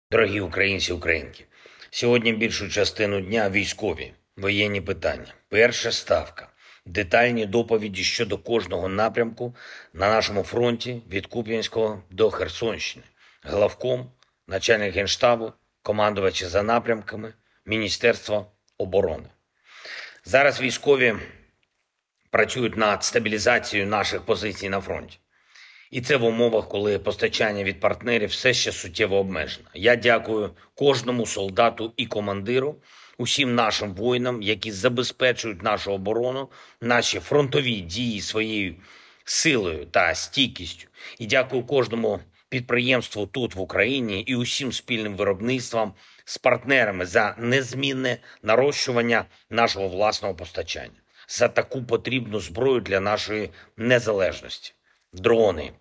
Дорогі українці і українки, сьогодні більшу частину дня військові, воєнні питання. Перша ставка. Детальні доповіді щодо кожного напрямку на нашому фронті від Куп'янського до Херсонщини. Главком, начальник Генштабу, командувачі за напрямками, Міністерство оборони. Зараз військові працюють над стабілізацією наших позицій на фронті. І це в умовах, коли постачання від партнерів все ще суттєво обмежено. Я дякую кожному солдату і командиру, усім нашим воїнам, які забезпечують нашу оборону, наші фронтові дії своєю силою та стійкістю. І дякую кожному підприємству тут, в Україні, і усім спільним виробництвам з партнерами за незмінне нарощування нашого власного постачання, за таку потрібну зброю для нашої незалежності. Дрони,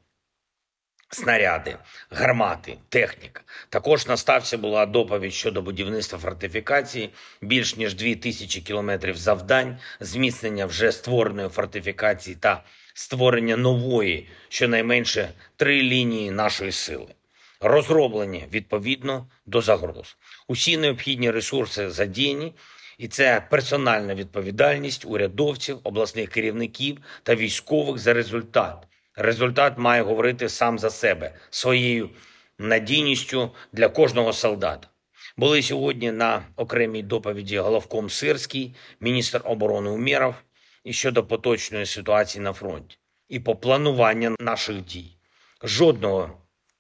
снаряди, гармати, техніка. Також на ставці була доповідь щодо будівництва фортифікації, більш ніж 2000 кілометрів завдань, зміцнення вже створеної фортифікації та створення нової, щонайменше 3 лінії нашої сили, розроблені відповідно до загроз. Усі необхідні ресурси задіяні, і це персональна відповідальність урядовців, обласних керівників та військових за результат. Результат має говорити сам за себе, своєю надійністю для кожного солдата. Були сьогодні на окремій доповіді головком Сирський, міністр оборони Умєров і щодо поточної ситуації на фронті, і по плануванню наших дій. Жодного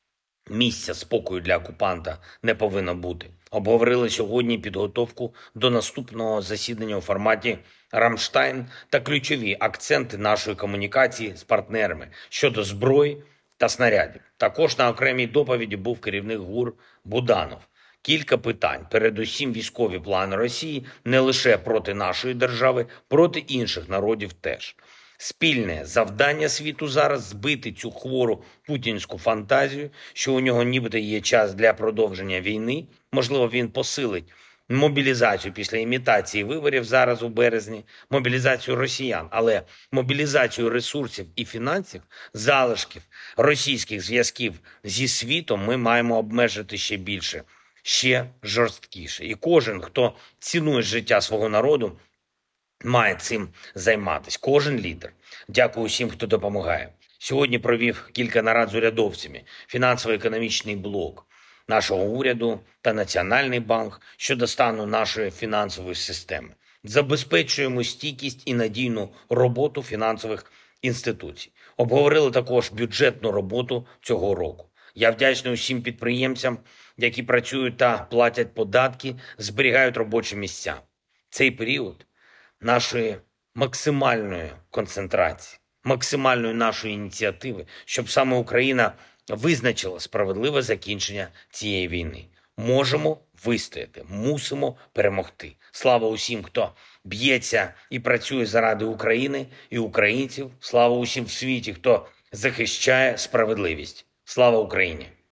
місця спокою для окупанта не повинно бути. Обговорили сьогодні підготовку до наступного засідання у форматі «Рамштайн» та ключові акценти нашої комунікації з партнерами щодо зброї та снарядів. Також на окремій доповіді був керівник ГУР Буданов. Кілька питань, передусім військові плани Росії, не лише проти нашої держави, проти інших народів теж. Спільне завдання світу зараз збити цю хвору путінську фантазію, що у нього нібито є час для продовження війни. Можливо, він посилить мобілізацію після імітації виборів зараз у березні, мобілізацію росіян, але мобілізацію ресурсів і фінансів, залишків російських зв'язків зі світом ми маємо обмежити ще більше, ще жорсткіше. І кожен, хто цінує життя свого народу, має цим займатися. Кожен лідер. Дякую усім, хто допомагає. Сьогодні провів кілька нарад з урядовцями, фінансово-економічний блок нашого уряду та Національний банк щодо стану нашої фінансової системи. Забезпечуємо стійкість і надійну роботу фінансових інституцій. Обговорили також бюджетну роботу цього року. Я вдячний усім підприємцям, які працюють та платять податки, зберігають робочі місця. Цей період нашої максимальної концентрації, максимальної нашої ініціативи, щоб саме Україна визначила справедливе закінчення цієї війни. Можемо вистояти, мусимо перемогти. Слава усім, хто б'ється і працює заради України і українців. Слава усім в світі, хто захищає справедливість. Слава Україні!